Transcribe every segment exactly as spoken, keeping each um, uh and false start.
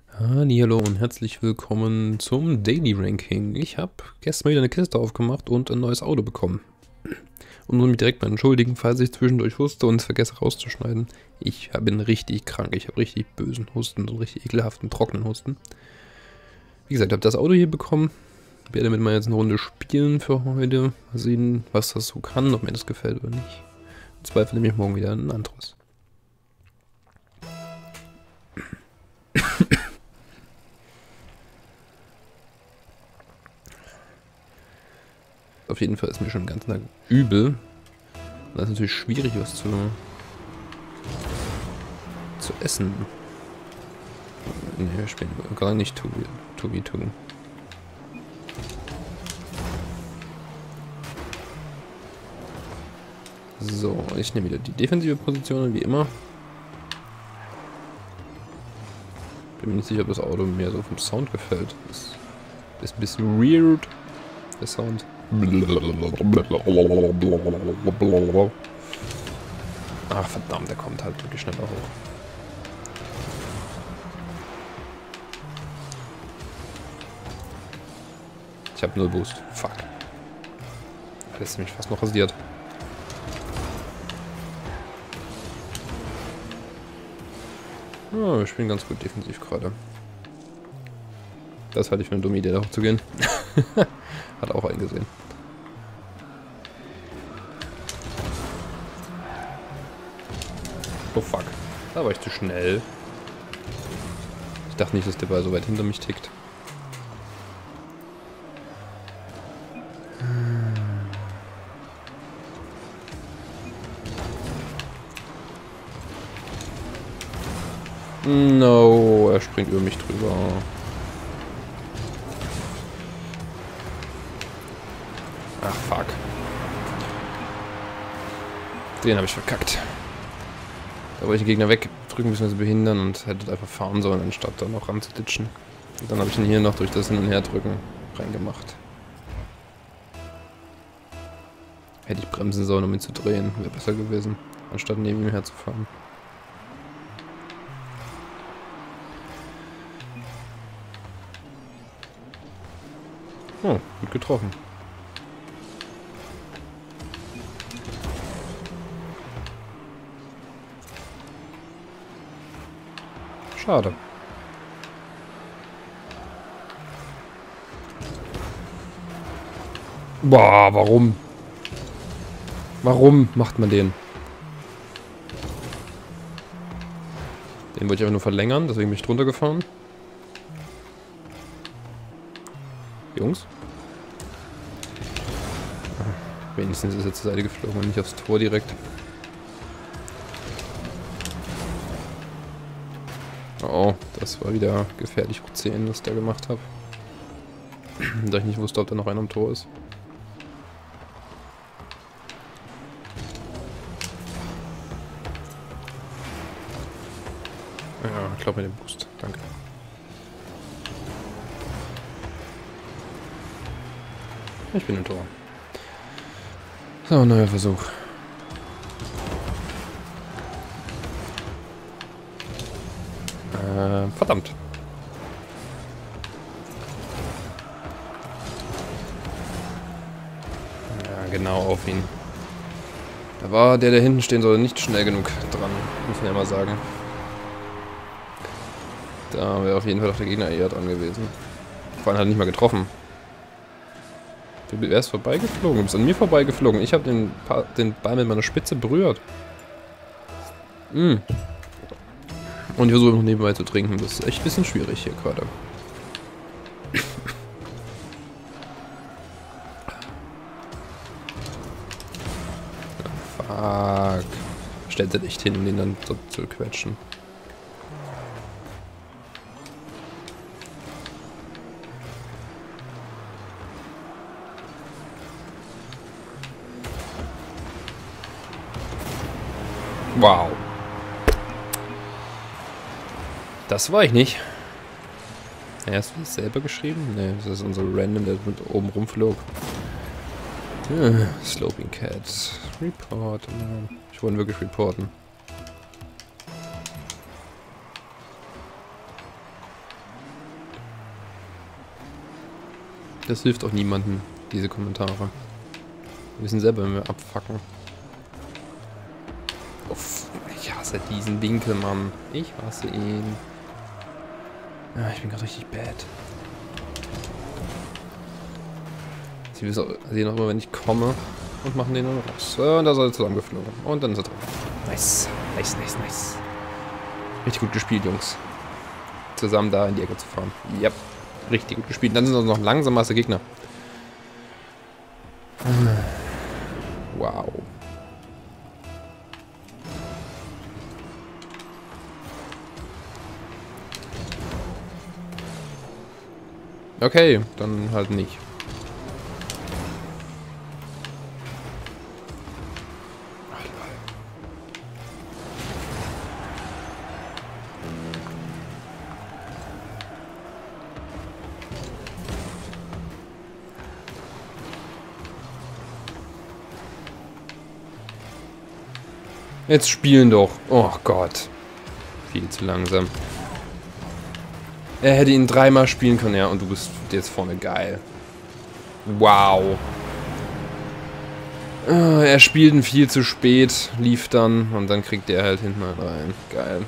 Hallo und herzlich willkommen zum Daily Ranking. Ich habe gestern mal wieder eine Kiste aufgemacht und ein neues Auto bekommen. Und muss mich direkt mal entschuldigen, falls ich zwischendurch huste und es vergesse rauszuschneiden. Ich bin richtig krank, ich habe richtig bösen Husten, so einen richtig ekelhaften, trockenen Husten. Wie gesagt, ich habe das Auto hier bekommen. Ich werde damit mal jetzt eine Runde spielen für heute. Mal sehen, was das so kann, ob mir das gefällt oder nicht. Im Zweifel nehme ich morgen wieder ein anderes. Auf jeden Fall ist mir schon den ganzen Tag übel. Und das ist natürlich schwierig, was zu, zu essen. Ne, wir spielen gar nicht zwei gegen zwei. So, ich nehme wieder die defensive Position, wie immer. Bin mir nicht sicher, ob das Auto mir so vom Sound gefällt. Das ist ein bisschen weird, der Sound. Ach verdammt, der kommt halt wirklich schneller hoch. Ich habe null Boost. Fuck. Das ist nämlich fast noch rasiert. Oh, wir spielen ganz gut defensiv gerade. Das halte ich für eine dumme Idee, da hochzugehen. Hat auch eingesehen. Oh fuck. Da war ich zu schnell. Ich dachte nicht, dass der Ball so weit hinter mich tickt. No, er springt über mich drüber. Ach, fuck. Den habe ich verkackt. Da wollte ich den Gegner wegdrücken bzw. behindern und hätte einfach fahren sollen, anstatt da noch ranzuditschen. Und dann habe ich ihn hier noch durch das Hin- und Herdrücken reingemacht. Hätte ich bremsen sollen, um ihn zu drehen. Wäre besser gewesen, anstatt neben ihm herzufahren. Oh, gut getroffen. Schade. Boah, warum? Warum macht man den? Den wollte ich einfach nur verlängern, deswegen bin ich drunter gefahren. Jungs? Wenigstens ist er zur Seite geflogen und nicht aufs Tor direkt. Oh, das war wieder gefährlich hoch zehn, was ich da gemacht habe. Da ich nicht wusste, ob da noch einer am Tor ist. Ja, ich glaube mit dem Boost. Danke. Ich bin im Tor. So, neuer Versuch. Äh, verdammt. Ja, genau auf ihn. Da war der, der hinten stehen soll, nicht schnell genug dran, muss man ja mal sagen. Da wäre auf jeden Fall auch der Gegner eher dran gewesen. Vor allem hat er nicht mal getroffen. Er ist vorbeigeflogen, du bist an mir vorbeigeflogen. Ich habe den, den Ball mit meiner Spitze berührt. Mm. Und ich versuche noch nebenbei zu trinken. Das ist echt ein bisschen schwierig hier gerade. Fuck. Stellt er nicht hin, um den dann so zu quetschen. Wow. Das war ich nicht. Er hast du das selber geschrieben? Ne, das ist unser Random, der mit oben rumflog. Ah, Sloping Cat. Report. Ich wollte wirklich reporten. Das hilft auch niemandem, diese Kommentare. Wir wissen selber, wenn wir abfacken. Uff, ich hasse diesen Winkel, Mann. Ich hasse ihn. Ja, ich bin gerade richtig bad. Sie sehen auch immer, wenn ich komme und machen den dann raus. Und da ist er zusammengeflogen. Und dann ist er drin. Nice. Nice, nice, nice. Richtig gut gespielt, Jungs. Zusammen da in die Ecke zu fahren. Yep. Richtig gut gespielt. Dann sind wir noch langsamer als der Gegner. Wow. Okay, dann halt nicht. Jetzt spielen doch. Oh Gott. Viel zu langsam. Er hätte ihn dreimal spielen können, ja, und du bist jetzt vorne geil. Wow. Er spielt ihn viel zu spät, lief dann und dann kriegt er halt hinten rein. Geil.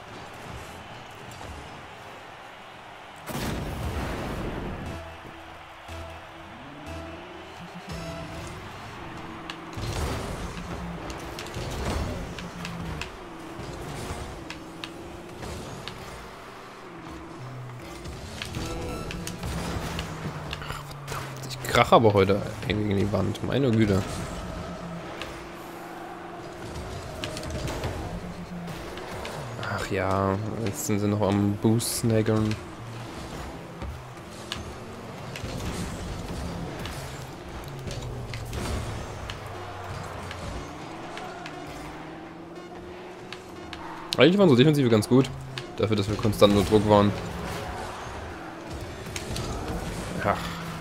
Ich krache aber heute gegen die Wand, meine Güte. Ach ja, jetzt sind sie noch am Boost-Snaggern. Eigentlich waren so Defensive ganz gut. Dafür, dass wir konstant nur Druck waren. Ach.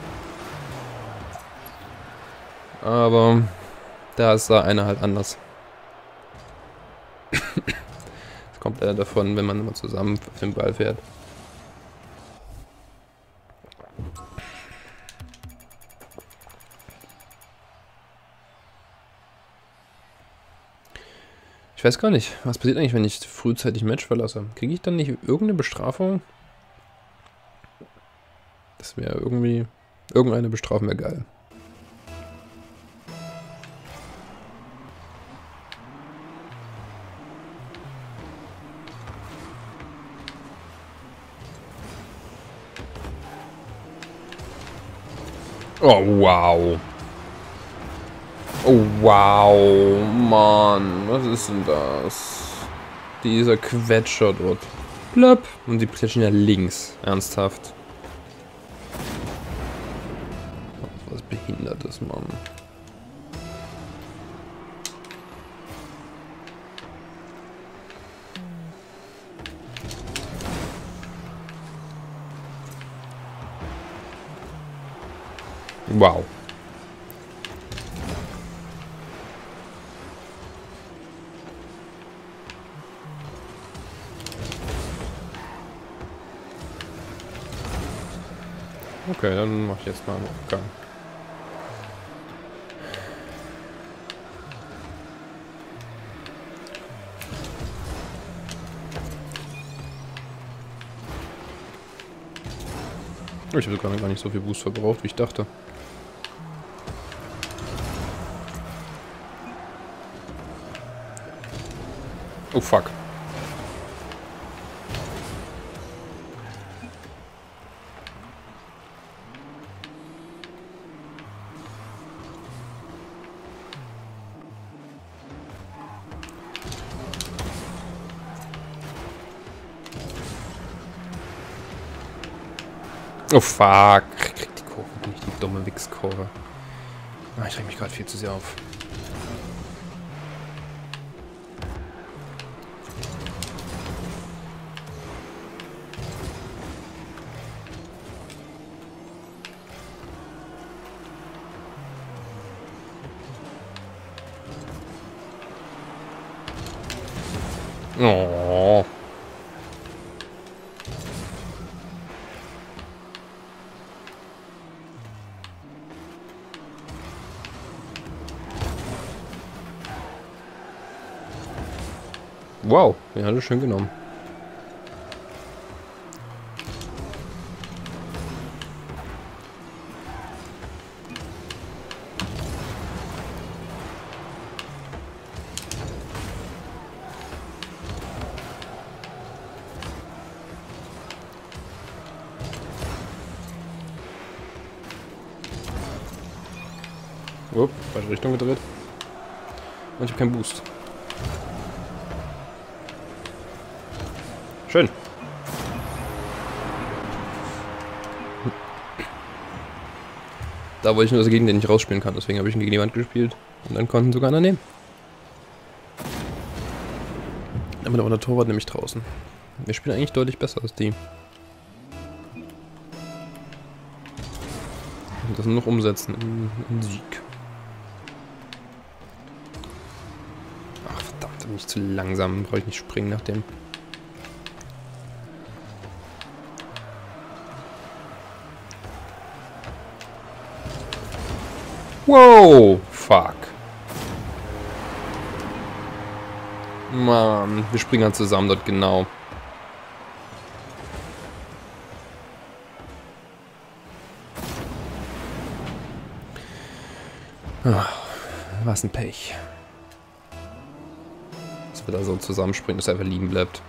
Aber da ist da einer halt anders. Das kommt leider davon, wenn man immer zusammen auf den Ball fährt. Ich weiß gar nicht, was passiert eigentlich, wenn ich frühzeitig Match verlasse? Kriege ich dann nicht irgendeine Bestrafung? Das wäre irgendwie... Irgendeine Bestrafung wäre geil. Oh, wow. Oh, wow. Mann, was ist denn das? Dieser Quetscher dort. Blöpp. Und die plätschen ja links. Ernsthaft. Was Behindertes, Mann. Wow. Okay, dann mach ich jetzt mal einen Aufgang. Ich habe sogar gar nicht so viel Boost verbraucht, wie ich dachte. Oh fuck. Oh fuck. Krieg die Kurve nicht, die dumme Wichskurve. Ah, ich reg mich gerade viel zu sehr auf. Oh. Wow, den hat er schön genommen. Upp, falsche Richtung gedreht. Und ich habe keinen Boost. Schön. Da wollte ich nur, dass er gegen den nicht rausspielen kann. Deswegen habe ich ihn gegen die Wand gespielt. Und dann konnten sogar einer nehmen. Aber da war der Torwart nämlich draußen. Wir spielen eigentlich deutlich besser als die. Und das nur noch umsetzen in, in Sieg. Ach verdammt, da bin ich zu langsam. Brauche ich nicht springen nach dem. Wow, fuck. Mann, wir springen dann zusammen dort genau. Ach, was ein Pech. Dass wir da so zusammenspringen, dass er einfach liegen bleibt.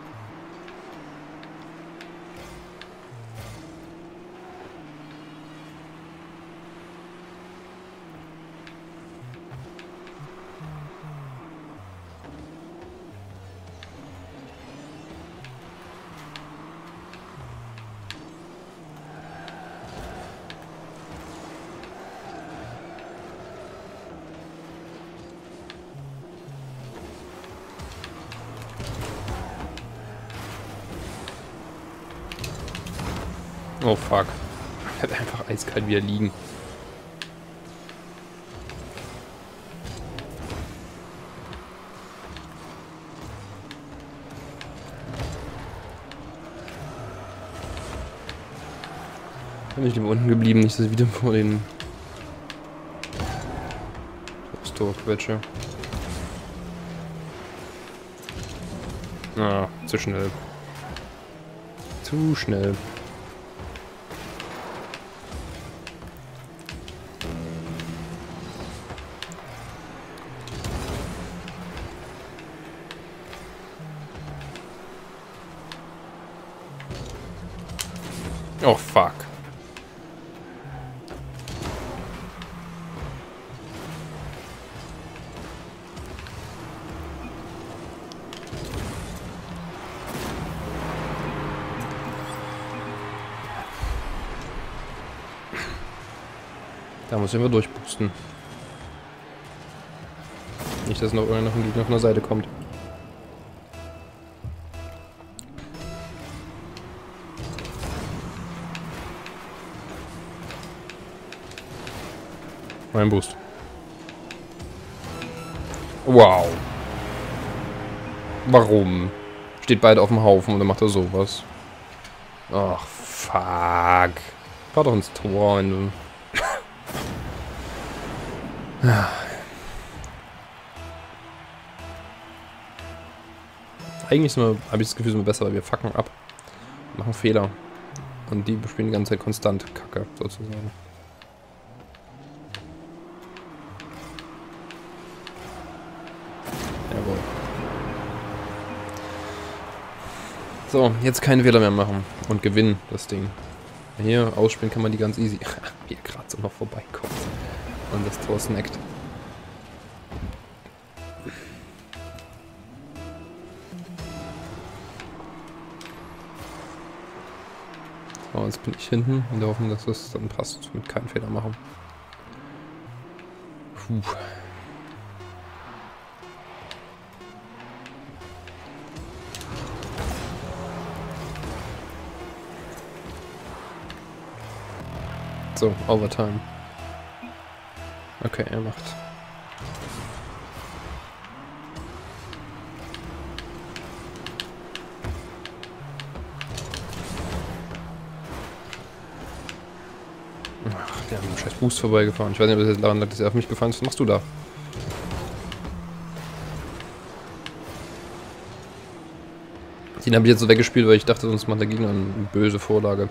Oh fuck. Er hat einfach eiskalt wieder liegen. Da bin ich lieber unten geblieben, nicht dass ich wieder vor den aufs Tor quetsche. Ah, zu schnell. Zu schnell. Oh fuck. Da muss ich immer durchboosten. Nicht, dass noch irgendein Gegner von der Seite kommt. Mein Boost. Wow. Warum? Steht beide auf dem Haufen und dann macht er sowas. Ach, fuck. Fahr doch ins Tor, wenn du... Eigentlich habe ich das Gefühl, sind wir besser, weil wir fucken ab. Machen Fehler. Und die spielen die ganze Zeit konstant Kacke, sozusagen. Jawohl. So, jetzt keine Fehler mehr machen. Und gewinnen, das Ding. Hier, ausspielen kann man die ganz easy. Wie er gerade so noch vorbeikommt. Und das Tor snackt. So, jetzt bin ich hinten und wir hoffen, dass es dann passt. Mit keinen Fehler machen. Puh. So, Overtime. Okay, er macht. Ach, der hat einen scheiß Boost vorbeigefahren. Ich weiß nicht, ob das jetzt daran lag, dass er auf mich gefahren ist. Was machst du da? Den habe ich jetzt so weggespielt, weil ich dachte, sonst macht der Gegner eine böse Vorlage.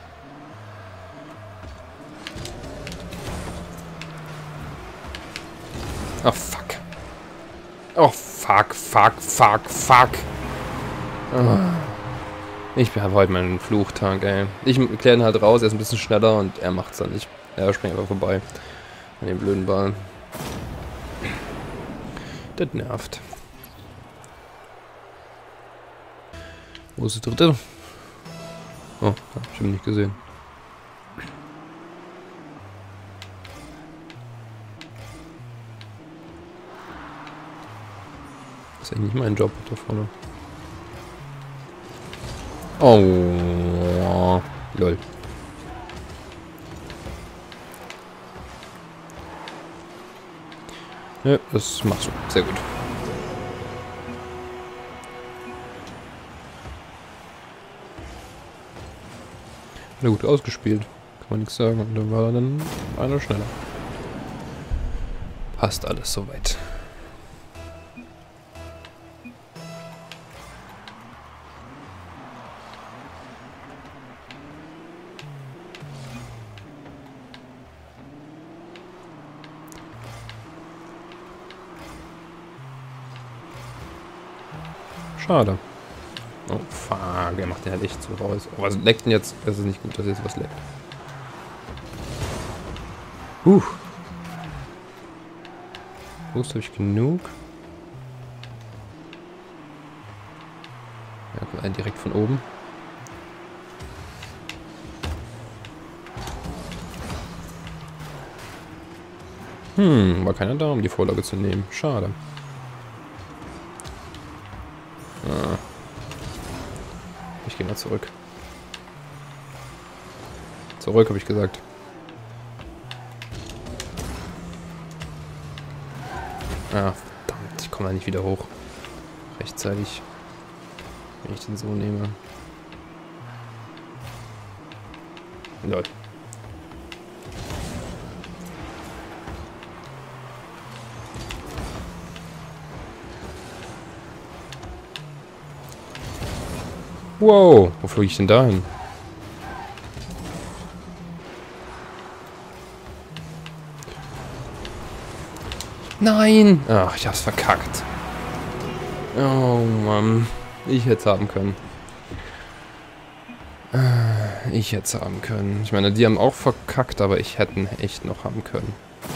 Ach, fuck. Oh, fuck, fuck, fuck, fuck. Oh. Ich habe heute meinen Fluchtag, ey. Ich kläre ihn halt raus, er ist ein bisschen schneller und er macht's dann nicht. Er springt einfach vorbei. An dem blöden Ball. Das nervt. Wo ist der dritte? Oh, hab ich ihn nicht gesehen. Das ist eigentlich nicht mein Job da vorne. Oh, lol. Ja, das machst du. Sehr gut. Hat er gut ausgespielt. Kann man nichts sagen. Und dann war er dann einer schneller. Passt alles soweit. Schade. Oh, fuck. Er macht den halt echt so raus. Oh, was leckt denn jetzt? Das ist nicht gut, dass jetzt was leckt. Huh. Boost habe ich genug. Ja, kommt ein direkt von oben. Hm, war keiner da, um die Vorlage zu nehmen. Schade. Ah. Ich gehe mal zurück. Zurück, habe ich gesagt. Ah, verdammt, ich komme da nicht wieder hoch. Rechtzeitig. Wenn ich den so nehme. Lol. Wow, wo flog ich denn da hin? Nein! Ach, ich hab's verkackt. Oh Mann. Ich hätte es haben können. Ich hätte es haben können. Ich meine, die haben auch verkackt, aber ich hätte ihn echt noch haben können.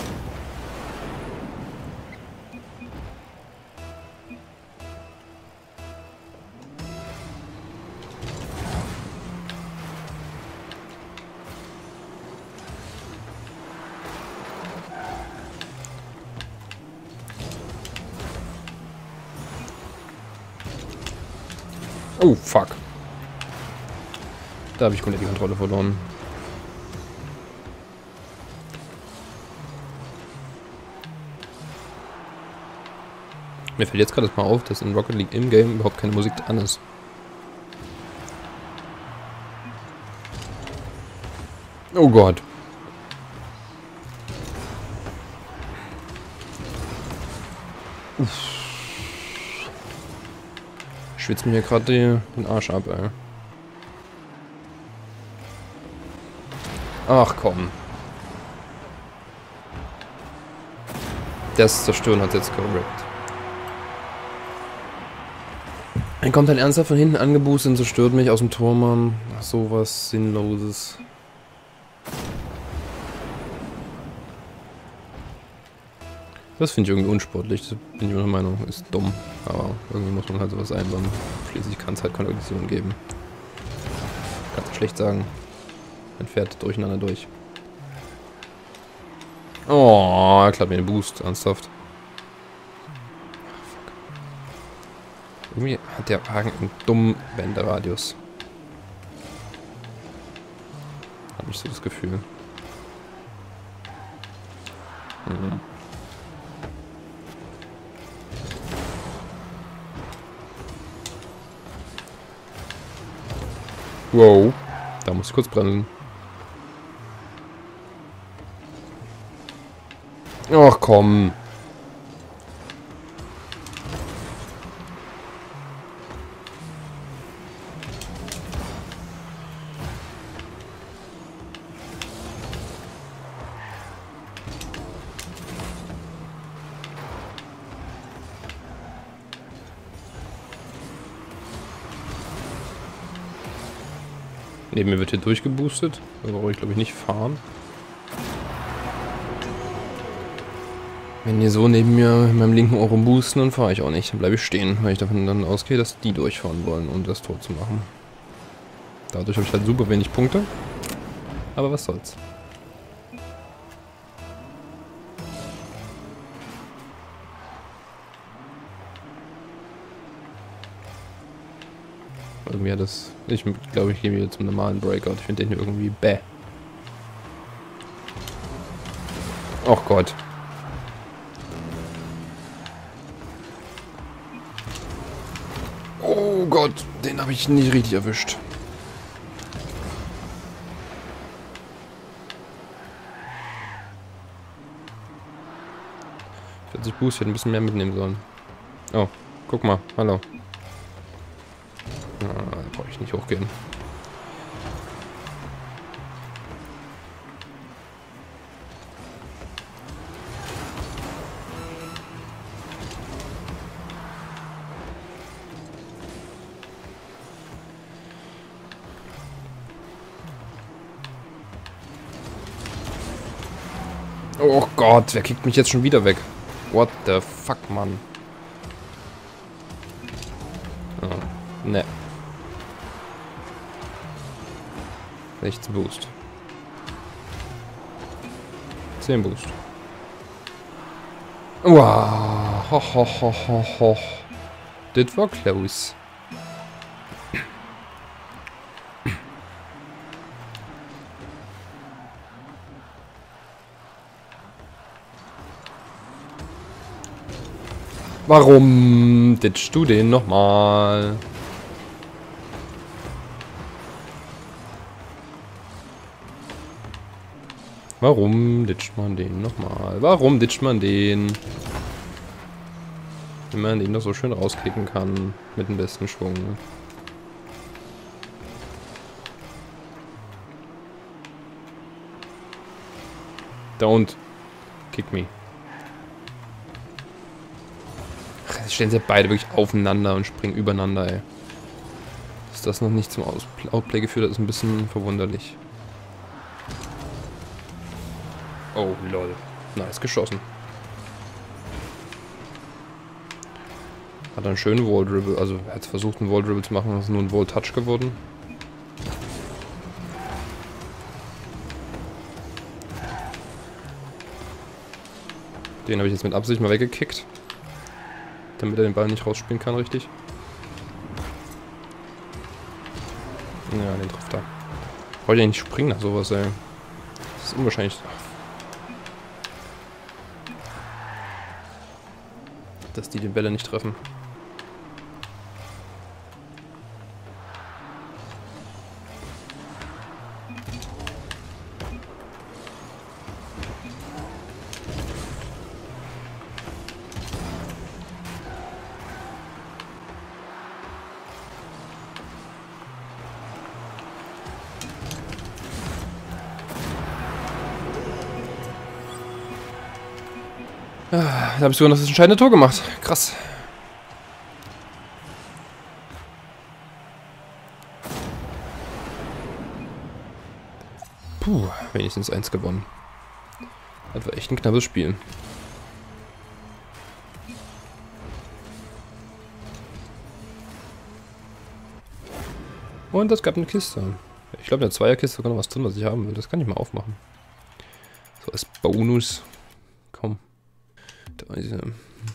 Oh, fuck. Da habe ich komplett die Kontrolle verloren. Mir fällt jetzt gerade mal auf, dass in Rocket League im Game überhaupt keine Musik an ist. Oh Gott. Uff. Schwitzt mir hier gerade den Arsch ab, ey. Ach komm. Das Zerstören hat jetzt korrekt. Er kommt halt ernsthaft von hinten angeboostet und zerstört mich aus dem Tor, Mann. Ach, sowas Sinnloses. Das finde ich irgendwie unsportlich. Das bin ich meiner Meinung. Ist dumm. Aber irgendwie muss man halt sowas einbauen. Schließlich kann es halt Konditionen geben. Kannst du schlecht sagen. Man fährt durcheinander durch. Oh, er klappt mir den Boost. Ernsthaft. Irgendwie hat der Wagen einen dummen Wenderadius. Habe ich so das Gefühl. Mhm. Wow, da muss ich kurz bremsen. Ach komm. Neben mir wird hier durchgeboostet. Da brauche ich, glaube ich, nicht fahren. Wenn die so neben mir in meinem linken Ohr boosten, dann fahre ich auch nicht. Dann bleibe ich stehen, weil ich davon dann ausgehe, dass die durchfahren wollen, um das Tor zu machen. Dadurch habe ich halt super wenig Punkte. Aber was soll's. Irgendwie hat das... Ich glaube, ich gehe wieder zum normalen Breakout. Ich finde den hier irgendwie bäh. Och Gott. Oh Gott, den habe ich nicht richtig erwischt. vierzig Boost, ich hätte ein bisschen mehr mitnehmen sollen. Oh, guck mal, hallo. Ah, da brauche ich nicht hochgehen. Oh Gott, wer kickt mich jetzt schon wieder weg? What the fuck, Mann? Oh, ne. sechzehn Boost. zehn Boost. Wow. Ho, ho, ho, ho, ho. Das war close. Warum ditchst du den nochmal? Warum ditcht man den nochmal? Warum ditcht man den? Wenn man den noch so schön rauskicken kann. Mit dem besten Schwung. Don't kick me. Ach, jetzt stellen sie beide wirklich aufeinander und springen übereinander, ey. Dass das noch nicht zum Outplay geführt hat, ist ein bisschen verwunderlich. Oh, lol. Nice geschossen. Hat einen schönen Wall-Dribble, also er hat versucht einen Wall-Dribble zu machen, das ist nur ein Wall-Touch geworden. Den habe ich jetzt mit Absicht mal weggekickt. Damit er den Ball nicht rausspielen kann, richtig. Ja, den trifft er. Brauche ich eigentlich springen nach sowas, ey. Das ist unwahrscheinlich. Dass die den Bälle nicht treffen. Ah, da habe ich sogar noch das entscheidende Tor gemacht. Krass. Puh, wenigstens eins gewonnen. Das war echt ein knappes Spiel. Und das gab eine Kiste. Ich glaube, in der Zweierkiste sogar noch was drin, was ich haben will. Das kann ich mal aufmachen. So als Bonus. Komm. Da ist er.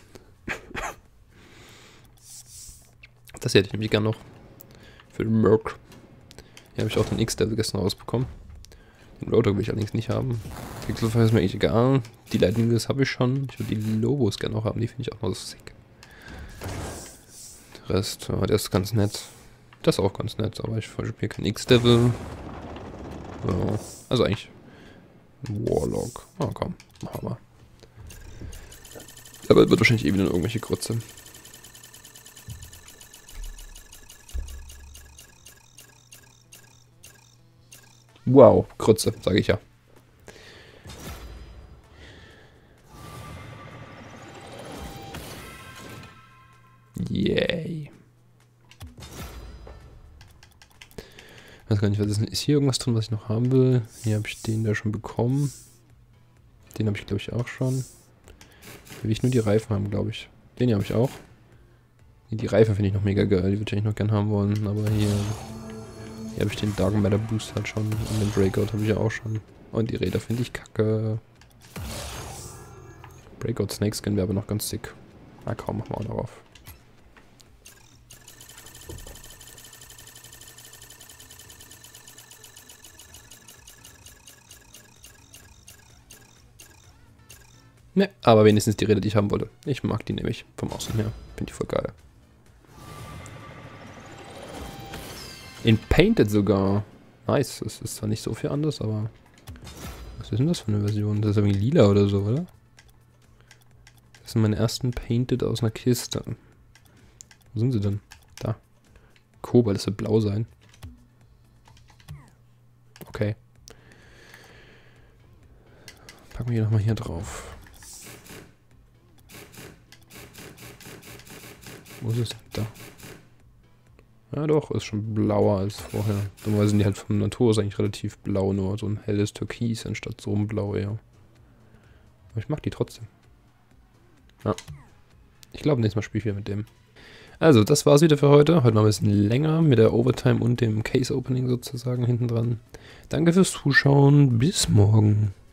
Das hätte ich nämlich gerne noch. Für den Merc. Hier habe ich auch den X-Level gestern rausbekommen. Den Rotor will ich allerdings nicht haben. Pixelfire ist mir eigentlich egal. Die Lightning Wheels habe ich schon. Ich würde die Lobos gerne noch haben. Die finde ich auch noch so sick. Der Rest, ja, der ist ganz nett. Das ist auch ganz nett, aber ich spiele kein X-Level. Ja, also eigentlich Warlock. Ah, komm, machen wir. Aber wird wahrscheinlich eh wieder irgendwelche Grütze. Wow, Grütze, sage ich ja. Yay. weiß gar nicht, was ist denn? Ist hier irgendwas drin, was ich noch haben will? Hier habe ich den da schon bekommen. Den habe ich, glaube ich, auch schon. Hier will ich nur die Reifen haben, glaube ich. Den hier habe ich auch. Die Reifen finde ich noch mega geil. Die würde ich eigentlich noch gerne haben wollen. Aber hier, hier habe ich den Dark Matter Boost halt schon. Und den Breakout habe ich ja auch schon. Und die Räder finde ich kacke. Breakout Snakeskin wäre aber noch ganz sick. Na kaum, machen wir auch darauf. Ne, aber wenigstens die Räder, die ich haben wollte. Ich mag die nämlich vom Aussehen her. Finde ich voll geil. In Painted sogar. Nice. Das ist zwar nicht so viel anders, aber... Was ist denn das für eine Version? Das ist irgendwie lila oder so, oder? Das sind meine ersten Painted aus einer Kiste. Wo sind sie denn? Da. Kobalt, das wird blau sein. Okay. Packen wir hier nochmal hier drauf. Wo ist es denn? Da. Ja doch, ist schon blauer als vorher. Dummerweise sind die halt von Natur aus eigentlich relativ blau, nur so ein helles Türkis anstatt so ein Blau eher. Aber ich mag die trotzdem. Ja. Ich glaube, nächstes Mal spiele ich wieder mit dem. Also, das war's wieder für heute. Heute mal ein bisschen länger mit der Overtime und dem Case Opening sozusagen hinten dran. Danke fürs Zuschauen. Bis morgen.